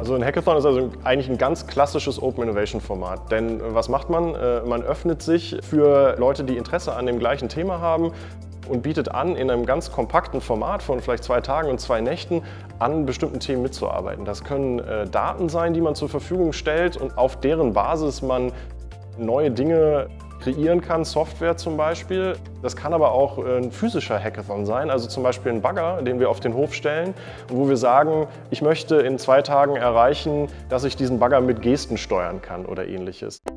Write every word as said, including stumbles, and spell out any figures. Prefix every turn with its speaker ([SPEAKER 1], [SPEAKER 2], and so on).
[SPEAKER 1] Also ein Hackathon ist also eigentlich ein ganz klassisches Open Innovation Format. Denn was macht man? Man öffnet sich für Leute, die Interesse an dem gleichen Thema haben und bietet an, in einem ganz kompakten Format von vielleicht zwei Tagen und zwei Nächten an bestimmten Themen mitzuarbeiten. Das können äh, Daten sein, die man zur Verfügung stellt und auf deren Basis man neue Dinge kreieren kann, Software zum Beispiel. Das kann aber auch ein physischer Hackathon sein, also zum Beispiel ein Bagger, den wir auf den Hof stellen und wo wir sagen, ich möchte in zwei Tagen erreichen, dass ich diesen Bagger mit Gesten steuern kann oder ähnliches.